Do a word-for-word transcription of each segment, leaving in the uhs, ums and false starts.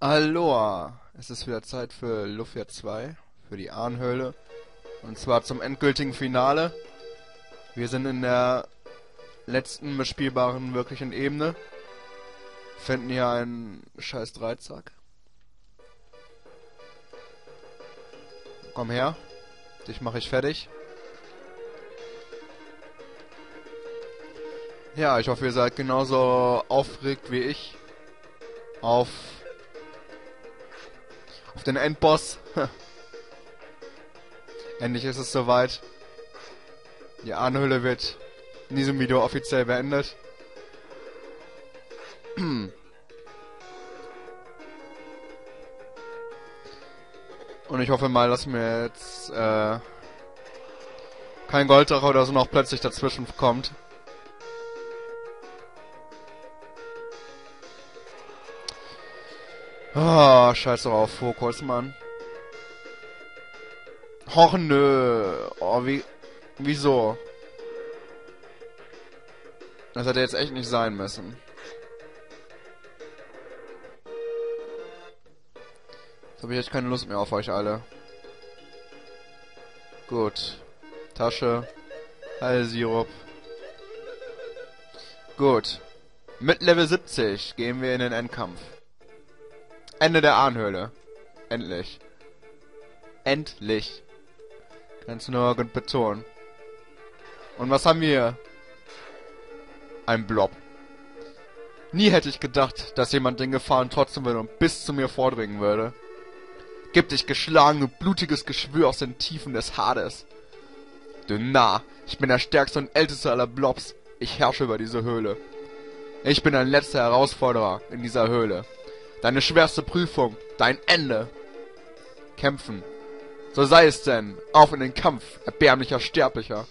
Aloha! Es ist wieder Zeit für Lufia zwei, für die Ahnhöhle. Und zwar zum endgültigen Finale. Wir sind in der letzten bespielbaren wirklichen Ebene. Finden hier einen scheiß Dreizack. Komm her. Dich mache ich fertig. Ja, ich hoffe, ihr seid genauso aufgeregt wie ich. Auf... Auf den Endboss. Endlich ist es soweit. Die Ahnhöhle wird in diesem Video offiziell beendet. Und ich hoffe mal, dass mir jetzt äh, kein Golddrache oder so noch plötzlich dazwischen kommt. Ah, scheiß doch auf Fokus, Mann. Och nö. Oh, wie... Wieso? Das hätte jetzt echt nicht sein müssen. Jetzt habe ich echt keine Lust mehr auf euch alle. Gut. Tasche. Heilsirup. Gut. Mit Level siebzig gehen wir in den Endkampf. Ende der Ahnhöhle. Endlich. Endlich. Kannst du nur gut betonen. Und was haben wir hier? Ein Blob. Nie hätte ich gedacht, dass jemand den Gefahren trotzdem würde und bis zu mir vordringen würde. Gib dich geschlagen und blutiges Geschwür aus den Tiefen des Hades. Du Narr, ich bin der stärkste und älteste aller Blobs. Ich herrsche über diese Höhle. Ich bin ein letzter Herausforderer in dieser Höhle. Deine schwerste Prüfung, dein Ende. Kämpfen. So sei es denn. Auf in den Kampf, erbärmlicher Sterblicher.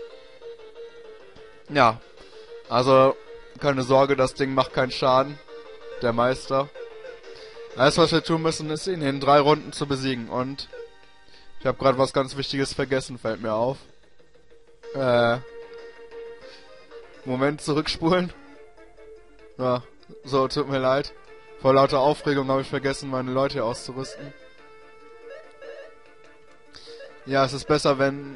Ja. Also, keine Sorge, das Ding macht keinen Schaden. Der Meister. Alles, was wir tun müssen, ist ihn in drei Runden zu besiegen. Und ich habe gerade was ganz Wichtiges vergessen, fällt mir auf. Äh. Moment, zurückspulen. Ja, so, tut mir leid. Vor lauter Aufregung habe ich vergessen, meine Leute hier auszurüsten. Ja, es ist besser, wenn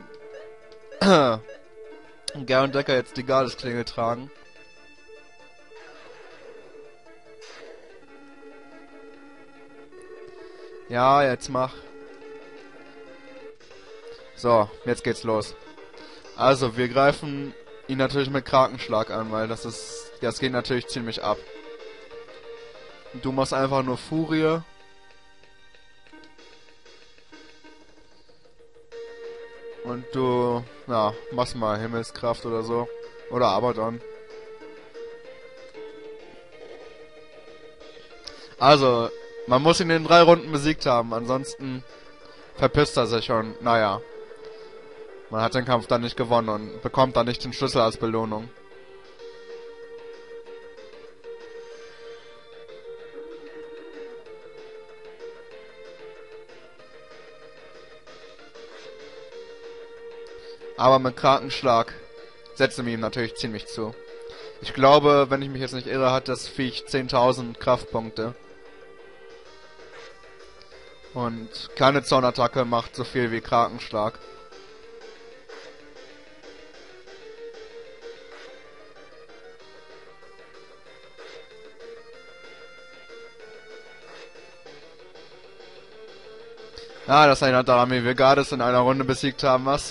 Ger und Decker jetzt die Gardesklingel tragen. Ja, jetzt mach. So, jetzt geht's los. Also, wir greifen ihn natürlich mit Krakenschlag an, weil das ist, das geht natürlich ziemlich ab. Du machst einfach nur Furie. Und du, ja, machst mal Himmelskraft oder so. Oder Abaddon. Also, man muss ihn in drei Runden besiegt haben, ansonsten verpisst er sich schon. Naja. Man hat den Kampf dann nicht gewonnen und bekommt dann nicht den Schlüssel als Belohnung. Aber mit Krakenschlag setzen wir ihm natürlich ziemlich zu. Ich glaube, wenn ich mich jetzt nicht irre, hat das Viech zehntausend Kraftpunkte. Und keine Zornattacke macht so viel wie Krakenschlag. Ah, das erinnert daran, wie wir Gades in einer Runde besiegt haben, was?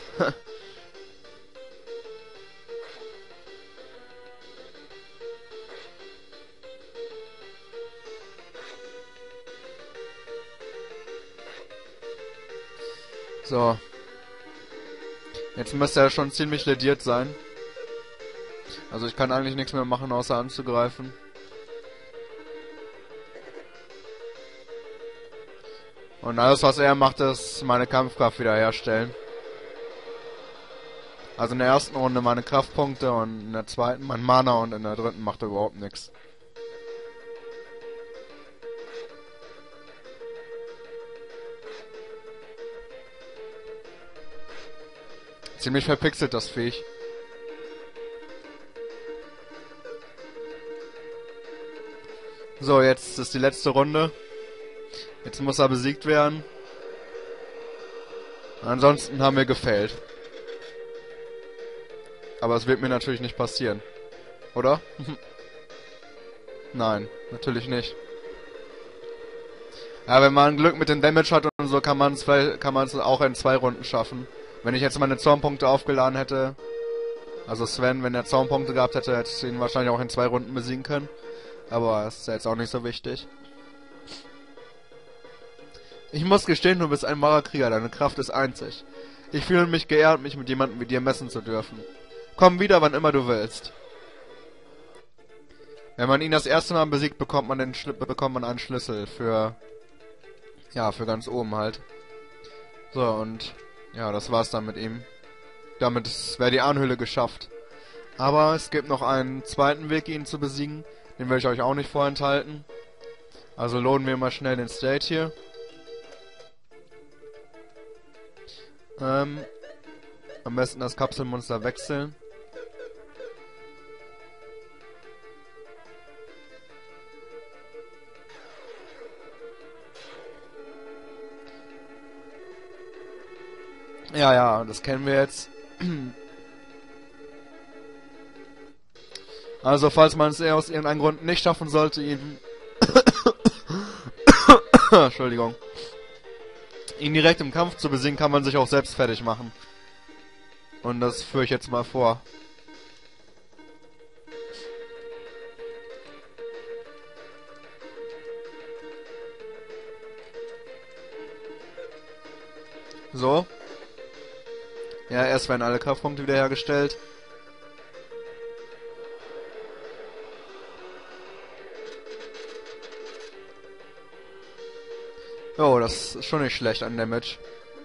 So. Jetzt müsste er schon ziemlich lediert sein. Also ich kann eigentlich nichts mehr machen, außer anzugreifen. Und alles, was er macht, ist meine Kampfkraft wiederherstellen. Also in der ersten Runde meine Kraftpunkte und in der zweiten mein Mana und in der dritten macht er überhaupt nichts. Ziemlich verpixelt, das Viech. So, jetzt ist die letzte Runde. Jetzt muss er besiegt werden. Ansonsten haben wir gefailt. Aber es wird mir natürlich nicht passieren. Oder? Nein, natürlich nicht. Ja, wenn man Glück mit dem Damage hat und so, kann man es kann man es auch in zwei Runden schaffen. Wenn ich jetzt meine Zornpunkte aufgeladen hätte, also Sven, wenn er Zornpunkte gehabt hätte, hätte ich ihn wahrscheinlich auch in zwei Runden besiegen können. Aber das ist jetzt auch nicht so wichtig. Ich muss gestehen, du bist ein wahrer Krieger, deine Kraft ist einzig. Ich fühle mich geehrt, mich mit jemandem wie dir messen zu dürfen. Komm wieder, wann immer du willst. Wenn man ihn das erste Mal besiegt, bekommt man den Schli bekommt man einen Schlüssel für... Ja, für ganz oben halt. So, und... Ja, das war's dann mit ihm. Damit wäre die Ahnhöhle geschafft. Aber es gibt noch einen zweiten Weg, ihn zu besiegen. Den will ich euch auch nicht vorenthalten. Also lohnen wir mal schnell den State hier. Ähm... Am besten das Kapselmonster wechseln. Ja, ja, das kennen wir jetzt. Also, falls man es eher aus irgendeinem Grund nicht schaffen sollte, ihn... Entschuldigung. Ihn direkt im Kampf zu besiegen, kann man sich auch selbst fertig machen. Und das führe ich jetzt mal vor. So. Ja, erst werden alle Kraftpunkte wiederhergestellt. Oh, das ist schon nicht schlecht an Damage.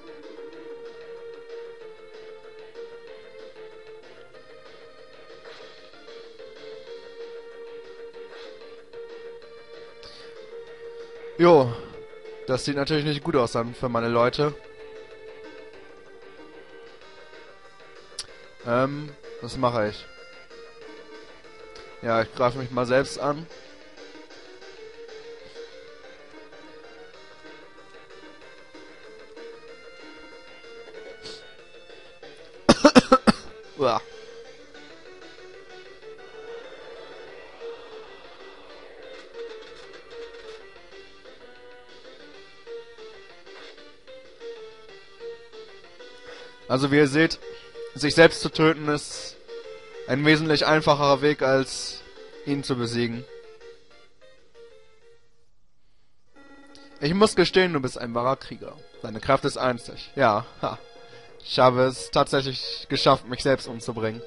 Jo, das sieht natürlich nicht gut aus dann für meine Leute. Ähm, was mache ich? Ja, ich greife mich mal selbst an. Uah. Also wie ihr seht, sich selbst zu töten ist ein wesentlich einfacherer Weg, als ihn zu besiegen. Ich muss gestehen, du bist ein wahrer Krieger. Deine Kraft ist einzig. Ja, ha. Ich habe es tatsächlich geschafft, mich selbst umzubringen.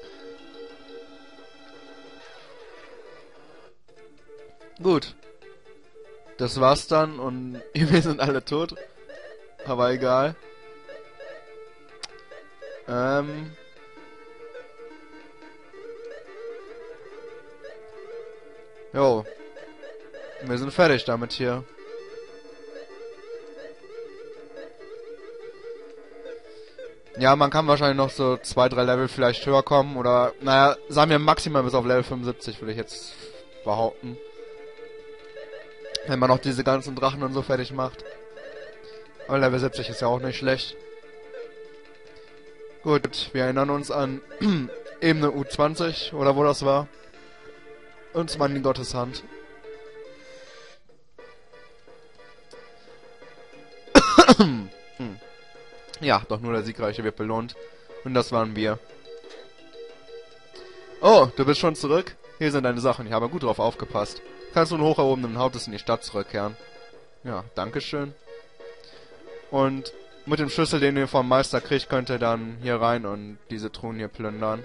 Gut. Das war's dann und wir sind alle tot. Aber egal. Ähm... Jo. Wir sind fertig damit hier. Ja, man kann wahrscheinlich noch so zwei, drei Level vielleicht höher kommen. Oder, naja, sagen wir maximal bis auf Level fünfundsiebzig, würde ich jetzt behaupten. Wenn man noch diese ganzen Drachen und so fertig macht. Aber Level siebzig ist ja auch nicht schlecht. Gut, wir erinnern uns an Ebene U zwanzig, oder wo das war. Und zwar in die Gotteshand. hm. Ja, doch nur der Siegreiche wird belohnt. Und das waren wir. Oh, du bist schon zurück? Hier sind deine Sachen, ich habe gut drauf aufgepasst. Kannst du in hoch erhobenen Hauptes in die Stadt zurückkehren. Ja, dankeschön. Und mit dem Schlüssel, den ihr vom Meister kriegt, könnt ihr dann hier rein und diese Truhen hier plündern.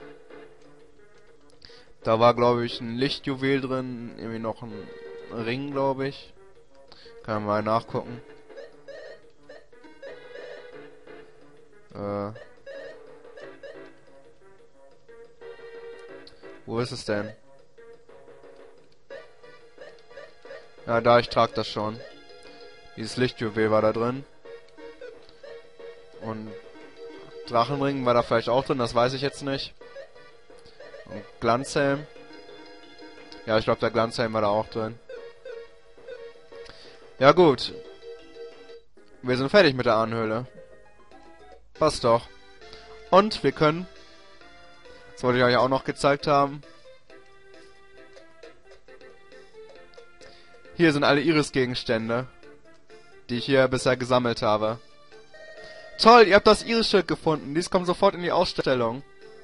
Da war, glaube ich, ein Lichtjuwel drin, irgendwie noch ein Ring, glaube ich. Kann man mal nachgucken. Äh. Wo ist es denn? Ja, da, ich trage das schon. Dieses Lichtjuwel war da drin. Und Drachenring war da vielleicht auch drin, das weiß ich jetzt nicht. Und Glanzhelm. Ja, ich glaube, der Glanzhelm war da auch drin. Ja gut. wir sind fertig mit der Ahnenhöhle. Passt doch. Und wir können... Das wollte ich euch auch noch gezeigt haben. Hier sind alle Iris-Gegenstände, die ich hier bisher gesammelt habe. Toll, ihr habt das Iris-Schild gefunden. Dies kommt sofort in die Ausstellung.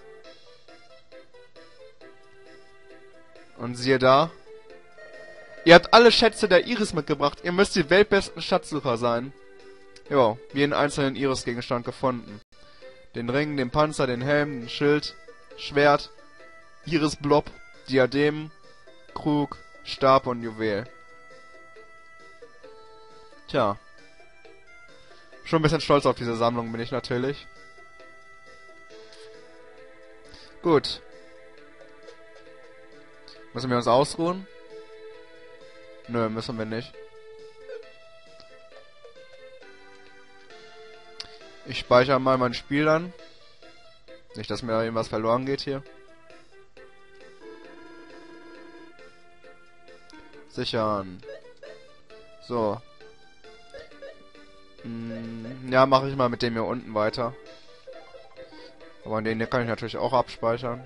Und siehe da. Ihr habt alle Schätze der Iris mitgebracht. Ihr müsst die weltbesten Schatzsucher sein. Jo, jeden einzelnen Iris-Gegenstand gefunden. Den Ring, den Panzer, den Helm, den Schild, Schwert, Iris-Blob, Diadem, Krug, Stab und Juwel. Tja. Schon ein bisschen stolz auf diese Sammlung bin ich natürlich. Gut. Müssen wir uns ausruhen? Nö, müssen wir nicht. Ich speichere mal mein Spiel dann. Nicht, dass mir irgendwas verloren geht hier. Sichern. So. Hm, ja, mache ich mal mit dem hier unten weiter. Aber den hier kann ich natürlich auch abspeichern.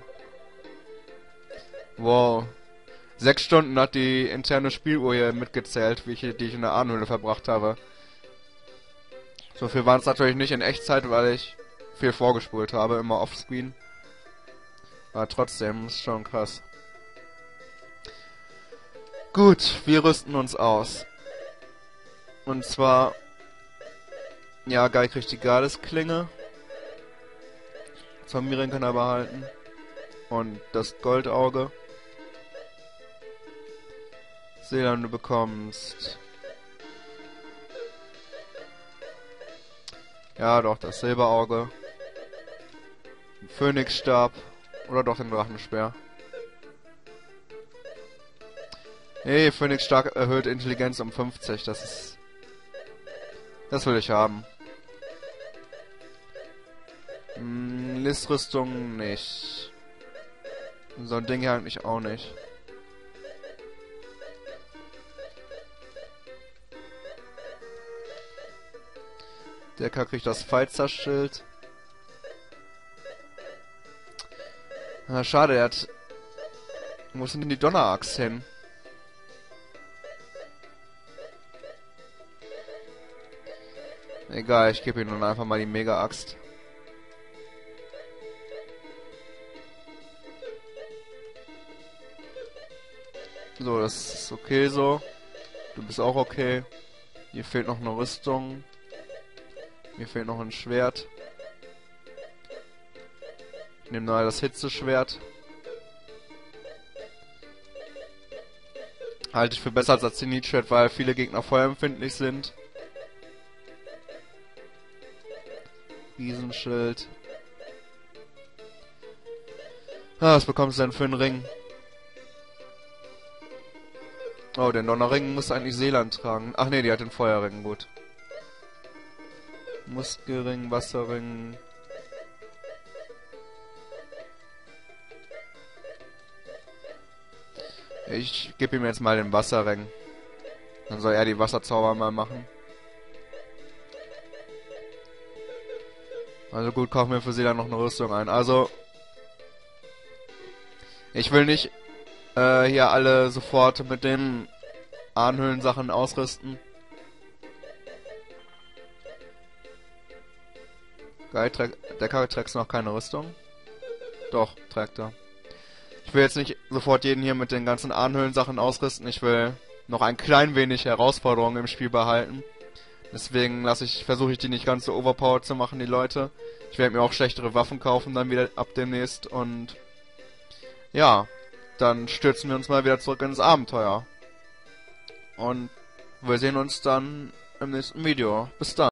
Wow. Sechs Stunden hat die interne Spieluhr hier mitgezählt, wie ich, die ich in der Ahnenhöhle verbracht habe. So viel waren es natürlich nicht in Echtzeit, weil ich viel vorgespult habe, immer offscreen. Aber trotzdem, ist schon krass. Gut, wir rüsten uns aus. Und zwar... Ja, Guy kriegt die Gardesklinge. Zombie-Ring kann er behalten. Und das Goldauge. Seelan, du bekommst... Ja, doch, das Silberauge. Den Phönixstab. Oder doch den Drachenspeer. Nee, Phönixstab erhöht Intelligenz um fünfzig. Das ist... Das will ich haben. Hm, Listrüstung nicht. So ein Ding hier eigentlich auch nicht. Der K kriegt das Pfeilzer-Schild. Na, schade, er hat... Wo sind denn die Donnerachs hin? Egal, ich gebe ihm nun einfach mal die Mega-Axt. So, das ist okay so. Du bist auch okay. Hier fehlt noch eine Rüstung. Mir fehlt noch ein Schwert. Ich nehme mal das Hitzeschwert. Halte ich für besser als das Zenith-Schwert, weil viele Gegner feuerempfindlich sind. Riesenschild. Ah, was bekommst du denn für einen Ring? Oh, den Donnerring muss eigentlich Seelan tragen. Ach nee, die hat den Feuerring, gut. Muskelring, Wasserring. Ich gebe ihm jetzt mal den Wasserring. Dann soll er die Wasserzauber mal machen. Also gut, kaufen wir für sie dann noch eine Rüstung ein. Also, ich will nicht äh, hier alle sofort mit den Ahnenhöhlen-Sachen ausrüsten. Geil, der Karre trägt noch keine Rüstung. Doch, trägt er. Ich will jetzt nicht sofort jeden hier mit den ganzen Ahnenhöhlen-Sachen ausrüsten. Ich will noch ein klein wenig Herausforderung im Spiel behalten. Deswegen lasse ich, versuche ich die nicht ganz so overpowered zu machen, die Leute. Ich werde mir auch schlechtere Waffen kaufen dann wieder ab demnächst. Und ja, dann stürzen wir uns mal wieder zurück ins Abenteuer. Und wir sehen uns dann im nächsten Video. Bis dann.